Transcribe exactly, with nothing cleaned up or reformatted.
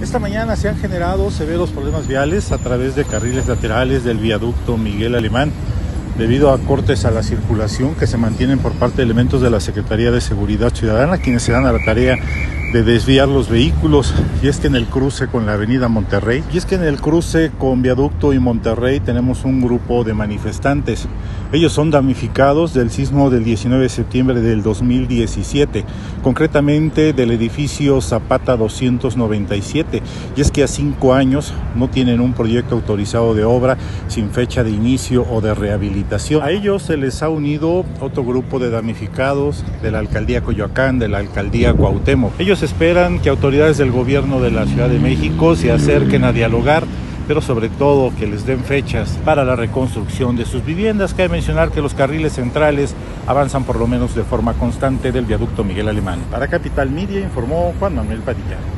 Esta mañana se han generado severos problemas viales a través de carriles laterales del viaducto Miguel Alemán, debido a cortes a la circulación que se mantienen por parte de elementos de la Secretaría de Seguridad Ciudadana, quienes se dan a la tarea de desviar los vehículos. Y es que en el cruce con la avenida Monterrey, y es que en el cruce con Viaducto y Monterrey tenemos un grupo de manifestantes. Ellos son damnificados del sismo del diecinueve de septiembre del dos mil diecisiete, concretamente del edificio Zapata doscientos noventa y siete. Y es que a cinco años no tienen un proyecto autorizado de obra sin fecha de inicio o de rehabilitación. A ellos se les ha unido otro grupo de damnificados de la alcaldía Coyoacán, de la alcaldía Cuauhtémoc. Ellos esperan que autoridades del gobierno de la Ciudad de México se acerquen a dialogar, pero sobre todo que les den fechas para la reconstrucción de sus viviendas. Cabe mencionar que los carriles centrales avanzan por lo menos de forma constante del viaducto Miguel Alemán. Para Capital Media informó Juan Manuel Padilla.